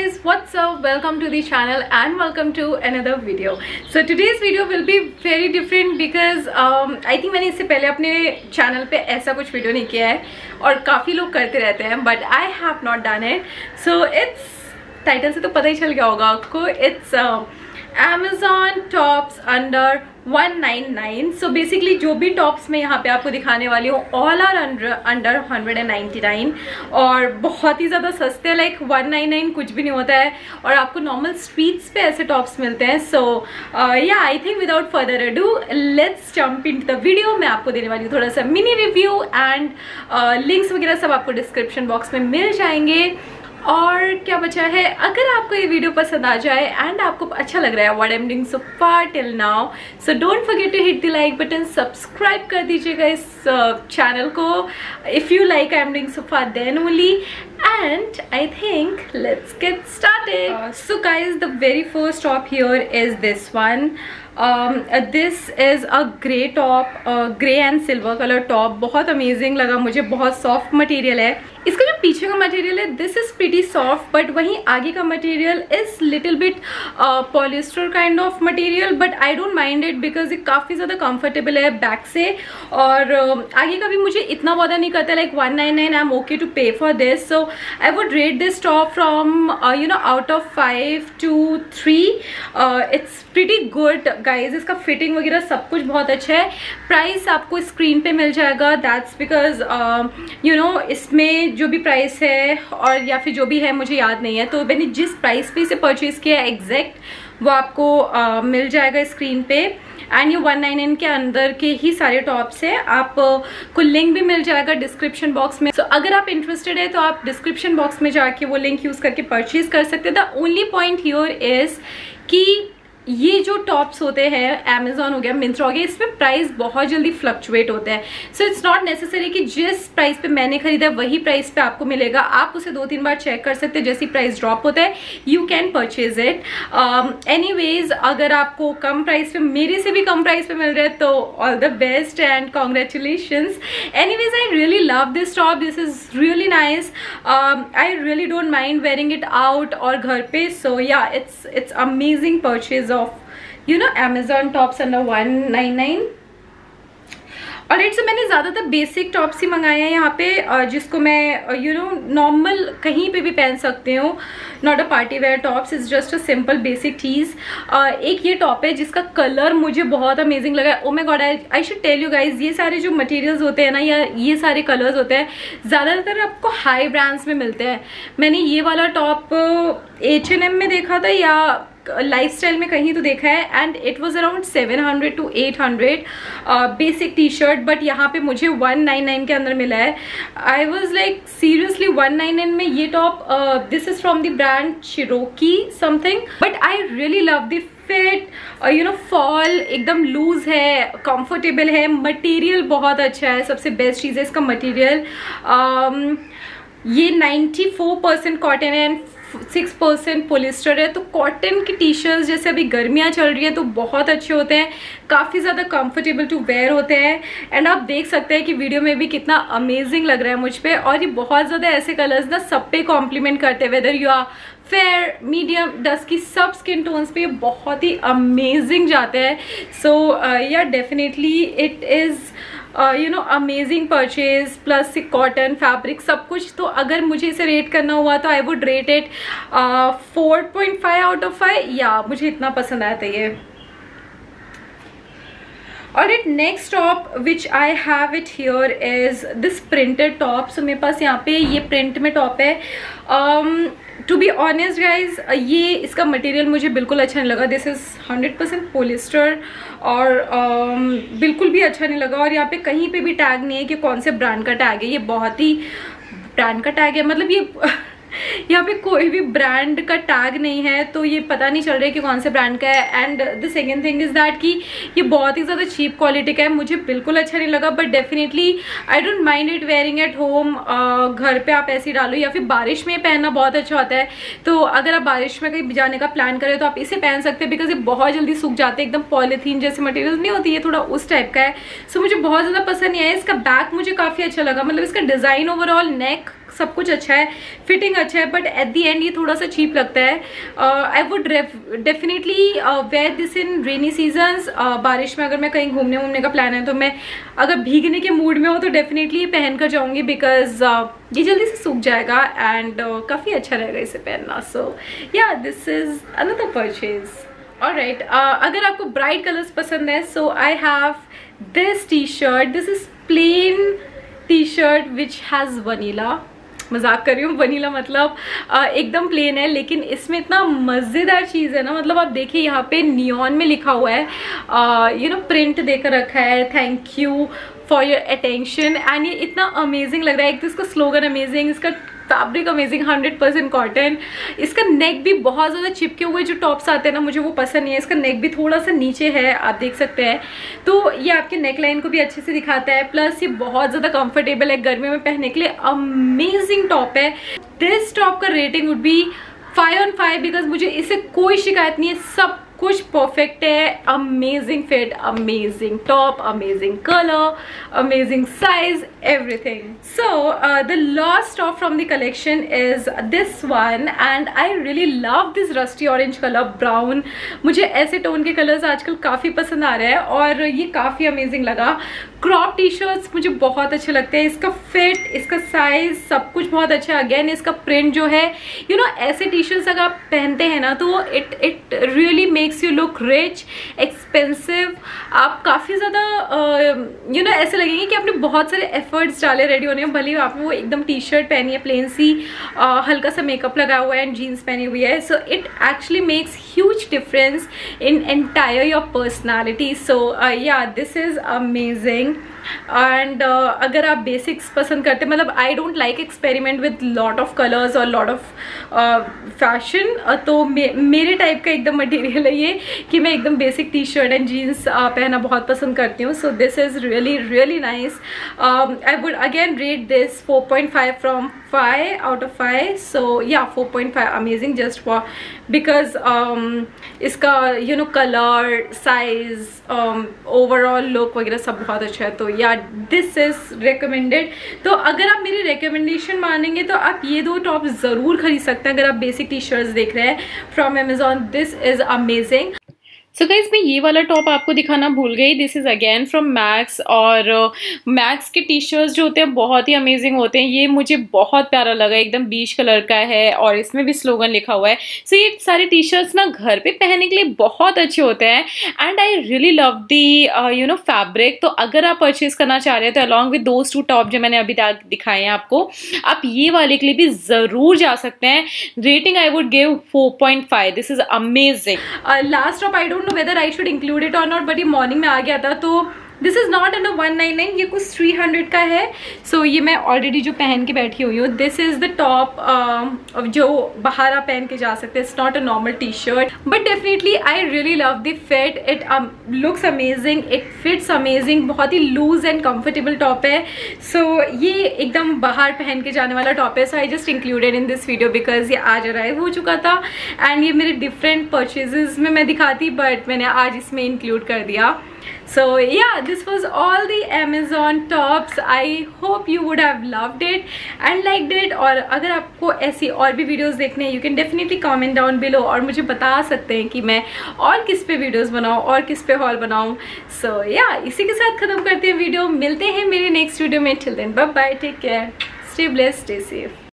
guys, what's up? Welcome to the channel and welcome to another video. So today's video will be very different because I think मैंने इससे पहले अपने channel पे ऐसा कुछ video नहीं किया है और काफ़ी लोग करते रहते हैं, but I have not done it. So it's title से तो पता ही चल गया होगा आपको. It's Amazon tops under 199. So basically जो भी टॉप्स मैं यहाँ पे आपको दिखाने वाली हूँ all are under 199 और बहुत ही ज़्यादा सस्ते, लाइक 199 कुछ भी नहीं होता है और आपको नॉर्मल स्ट्रीट्स पे ऐसे टॉप्स मिलते हैं. So yeah I think without further ado let's jump into the video. मैं आपको देने वाली हूँ थोड़ा सा मिनी रिव्यू एंड लिंक्स वगैरह सब आपको डिस्क्रिप्शन बॉक्स में मिल जाएंगे. और क्या बचा है, अगर आपको ये वीडियो पसंद आ जाए एंड आपको अच्छा लग रहा है what I am doing so far till now, so don't forget to hit the like button, subscribe कर दीजिएगा इस चैनल को if you like I am doing so far then only. And I think let's get started. So guys, the very first top here is this one. This is a grey top, grey and silver color top. बहुत amazing लगा मुझे, बहुत soft material है. इसका जो पीछे का material है this is pretty soft, but वहीं आगे का material is little bit polyester kind of material, but I don't mind it because ये काफ़ी ज़्यादा comfortable है बैक से. और आगे का भी मुझे इतना ज़्यादा नहीं करता, like 199 I'm okay to pay for this. So I would rate this top from out of 5 to 3. It's pretty good guys. इसका फिटिंग वगैरह सब कुछ बहुत अच्छा है. प्राइस आपको स्क्रीन पे मिल जाएगा, दैट्स बिकॉज इसमें जो भी प्राइस है और या फिर जो भी है मुझे याद नहीं है, तो मैंने जिस प्राइस पे इसे परचेज किया है एग्जैक्ट वो आपको मिल जाएगा स्क्रीन पे. एंड ये 199 के अंदर के ही सारे टॉप्स है. आपको लिंक भी मिल जाएगा डिस्क्रिप्शन बॉक्स में. सो अगर आप इंटरेस्टेड है तो आप डिस्क्रिप्शन बॉक्स में जाके वो लिंक यूज करके परचेज कर सकते हैं. The only point here is कि ये जो टॉप्स होते हैं अमेजोन हो गया, मिंत्रा हो गया, इसमें प्राइस बहुत जल्दी फ्लक्चुएट होते हैं. सो इट्स नॉट नेसेसरी कि जिस प्राइस पे मैंने खरीदा है वही प्राइस पे आपको मिलेगा. आप उसे 2-3 बार चेक कर सकते हैं. जैसी प्राइस ड्रॉप होता है you can purchase it. Anyways अगर आपको कम प्राइस पे, मेरे से भी कम प्राइस पे मिल रहा है, तो all the best and congratulations. Anyways I really love this top. This is really nice. I really don't mind wearing it out और घर पे. So yeah it's amazing purchase of Amazon tops under 199. और it's मैंने ज़्यादातर basic tops ही मंगाए हैं यहाँ पे, जिसको मैं नॉर्मल कहीं पे भी पहन सकती हूँ. Not a party wear tops, it's just a simple basic चीज़. एक ये टॉप है जिसका कलर मुझे बहुत अमेजिंग लगा है. Oh my god, I should tell you guys, ये सारे जो मटेरियल्स होते हैं ना, या ये सारे कलर्स होते हैं ज़्यादातर आपको हाई ब्रांड्स में मिलते हैं. मैंने ये वाला टॉप H&M में देखा था या लाइफस्टाइल में कहीं तो देखा है and it was around 700 to 800 basic T shirt, but यहाँ पे मुझे 199 के अंदर मिला है. आई वाज लाइक सीरियसली 199 में ये top. This is from the brand Cherokee something, but I really love the fit. Fall एकदम लूज है, कंफर्टेबल है, मटेरियल बहुत अच्छा है. सबसे बेस्ट चीज़ है इसका मटेरियल. ये 94% कॉटन है एंड 6% पोलिस्टर है. तो कॉटन की टी शर्ट्स जैसे अभी गर्मियाँ चल रही है तो बहुत अच्छे होते हैं, काफ़ी ज़्यादा कंफर्टेबल टू वेयर होते हैं. एंड आप देख सकते हैं कि वीडियो में भी कितना अमेजिंग लग रहा है मुझ पे. और ये बहुत ज़्यादा ऐसे कलर्स ना सब पे कॉम्प्लीमेंट करते हैं, whether you are fair, medium, dusky, सब स्किन टोन्स पे ये बहुत ही अमेजिंग जाते हैं. So yeah definitely it is amazing purchase. Plus cotton fabric सब कुछ. तो अगर मुझे इसे रेट करना हुआ तो I would rate it 4.5 out of 5. Yeah मुझे इतना पसंद आया था ये. और it next top which I have it here is this printed top. So मेरे पास यहाँ पे ये प्रिंट में टॉप है. टू बी ऑनेस्ट गाइज, ये इसका मटेरियल मुझे बिल्कुल अच्छा नहीं लगा. दिस इज़ 100% पोलिस्टर और बिल्कुल भी अच्छा नहीं लगा. और यहाँ पे कहीं पे भी टैग नहीं है कि कौन से ब्रांड का टैग है. ये बहुत ही ब्रांड का टैग है, मतलब ये यहाँ पे कोई भी ब्रांड का टैग नहीं है, तो ये पता नहीं चल रहा है कि कौन से ब्रांड का है. And the second thing is that कि ये बहुत ही ज़्यादा चीप क्वालिटी का है, मुझे बिल्कुल अच्छा नहीं लगा. But definitely I don't mind it wearing at home. घर पे आप ऐसे डालो या फिर बारिश में पहनना बहुत अच्छा होता है. तो अगर आप बारिश में कहीं जाने का प्लान करें तो आप इसे पहन सकते हैं, बिकॉज ये बहुत जल्दी सूख जाते हैं. एकदम पॉलीथीन जैसे मटेरियल नहीं होती, ये थोड़ा उस टाइप का है. सो मुझे बहुत ज़्यादा पसंद नहीं आया. इसका बैक मुझे काफ़ी अच्छा लगा, मतलब इसका डिज़ाइन ओवरऑल, नेक सब कुछ अच्छा है, फिटिंग अच्छा है, बट एट दी एंड ये थोड़ा सा चीप लगता है. I would definitely wear this in rainy seasons. बारिश में अगर मैं कहीं घूमने का प्लान है तो मैं अगर भीगने के मूड में हो तो डेफिनेटली ये पहन कर जाऊँगी, बिकॉज ये जल्दी से सूख जाएगा एंड काफ़ी अच्छा रहेगा इसे पहनना. So yeah this is another purchase. Alright, अगर आपको ब्राइट कलर्स पसंद है, so I have this T shirt. This is plain T shirt which has vanilla. मजाक कर रही हूँ, वनीला मतलब एकदम प्लेन है, लेकिन इसमें इतना मज़ेदार चीज़ है ना. मतलब आप देखिए यहाँ पे नियॉन में लिखा हुआ है, यू नो प्रिंट देकर रखा है, thank you for your attention. And ये इतना अमेजिंग लग रहा है. एक तो इसका स्लोगन अमेजिंग, इसका फैब्रिक अमेजिंग, 100% कॉटन. इसका नेक भी बहुत ज़्यादा चिपके हुए जो टॉप्स आते हैं ना, मुझे वो पसंद नहीं है. इसका नेक भी थोड़ा सा नीचे है, आप देख सकते हैं, तो ये आपके नेक लाइन को भी अच्छे से दिखाता है. प्लस ये बहुत ज़्यादा कंफर्टेबल है, गर्मी में पहनने के लिए अमेजिंग टॉप है. दिस टॉप का rating would be 5 on 5 because मुझे इससे कोई शिकायत नहीं है. सब कुछ परफेक्ट है. Amazing fit, amazing top, amazing colour, amazing size, everything. So the last top from the collection is this one and I really love this rusty orange colour, brown. मुझे ऐसे टोन के कलर्स आजकल काफ़ी पसंद आ रहे हैं और ये काफ़ी अमेजिंग लगा. क्रॉप टी शर्ट्स मुझे बहुत अच्छे लगते हैं. इसका फिट, इसका साइज, सब कुछ बहुत अच्छा है. अगेन इसका प्रिंट जो है, यू नो ऐसे टी शर्ट्स अगर आप पहनते हैं ना तो it really makes you look rich, expensive. आप काफ़ी ज़्यादा यू नो ऐसे लगेंगे कि आपने बहुत सारे एफर्ट्स डाले रेडी होने में. भले आपने वो एकदम टी शर्ट पहनी है प्लेन सी, हल्का सा मेकअप लगा हुआ है एंड जीन्स पहनी हुई है. So it actually makes huge difference in entire your personality. So yeah this is amazing. And अगर आप बेसिक्स पसंद करते, मतलब I don't like experiment with lot of colours और लॉट ऑफ फैशन, तो मेरे टाइप का एकदम मटेरियल है ये कि मैं एकदम basic T shirt and jeans पहनना बहुत पसंद करती हूँ. So this is really really nice. I would again rate this 4.5 from 5 out of 5. So yeah 4.5 amazing just for because इसका you know colour, size, overall look वगैरह सब बहुत अच्छा है. तो या दिस इज रिकमेंडेड. तो अगर आप मेरी रिकमेंडेशन मानेंगे तो आप ये दो टॉप ज़रूर खरीद सकते हैं अगर आप बेसिक टी शर्ट्स देख रहे हैं from Amazon. This is amazing. So guys, मैं ये वाला टॉप आपको दिखाना भूल गई. This is again from Max. और मैक्स के टी शर्ट्स जो होते हैं बहुत ही अमेजिंग होते हैं. ये मुझे बहुत प्यारा लगा, एकदम बीच कलर का है और इसमें भी स्लोगन लिखा हुआ है. सो ये सारे टी शर्ट्स ना घर पे पहनने के लिए बहुत अच्छे होते हैं and I really love the you know fabric. तो अगर आप परचेज करना चाह रहे हैं तो along with those two top जो मैंने अभी तक दिखाए हैं आपको, आप ये वाले के लिए भी ज़रूर जा सकते हैं. Rating I would give 4.5. This is amazing. Last top I don't know whether I should include it or not, but ये मॉर्निंग में आ गया था. तो दिस इज़ नॉट अंडर 199, ये कुछ 300 का है. सो ये मैं ऑलरेडी जो पहन के बैठी हुई हूँ. दिस इज़ द टॉप जो बाहर आप पहन के जा सकते हैं. It's not a normal T shirt but definitely I really love the fit. It looks amazing, it fits amazing. बहुत ही लूज एंड कंफर्टेबल टॉप है. सो ये एकदम बाहर पहन के जाने वाला टॉप है. So I just included in this video because ये आज अराइव हो चुका था एंड ये मेरे डिफरेंट परचेजेस में मैं दिखाती, बट मैंने आज इसमें इंक्लूड कर दिया. So yeah, this was all the Amazon tops. I hope you would have loved it and liked it. और अगर आपको ऐसी और भी वीडियोस देखने हैं, you can definitely comment down below और मुझे बता सकते हैं कि मैं और किस पे वीडियोस बनाऊँ और किस पे हॉल बनाऊँ. So yeah, इसी के साथ ख़त्म करते हैं वीडियो. मिलते हैं मेरे नेक्स्ट वीडियो में. Till then, bye bye, take care, stay blessed, stay safe.